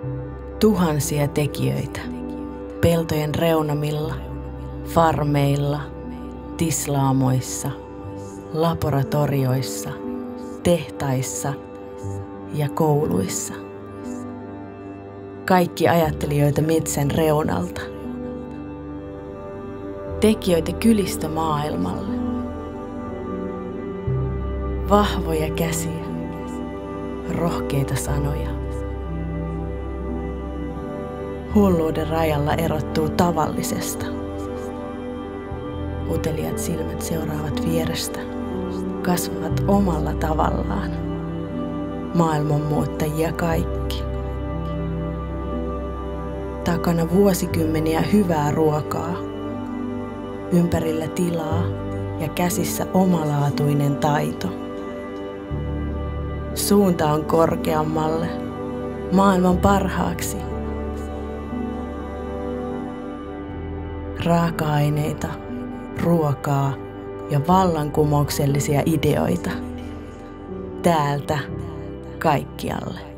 Tuhansia tekijöitä. Peltojen reunamilla, farmeilla, tislaamoissa, laboratorioissa, tehtaissa ja kouluissa. Kaikki ajattelijoita metsän reunalta. Tekijöitä kylistä maailmalle. Vahvoja käsiä, rohkeita sanoja. Hulluuden rajalla erottuu tavallisesta. Uteliaat silmät seuraavat vierestä, kasvavat omalla tavallaan. Maailmanmuuttajia kaikki. Takana vuosikymmeniä hyvää ruokaa. Ympärillä tilaa ja käsissä omalaatuinen taito. Suunta on korkeammalle, maailman parhaaksi. Raaka-aineita, ruokaa ja vallankumouksellisia ideoita. Täältä kaikkialle.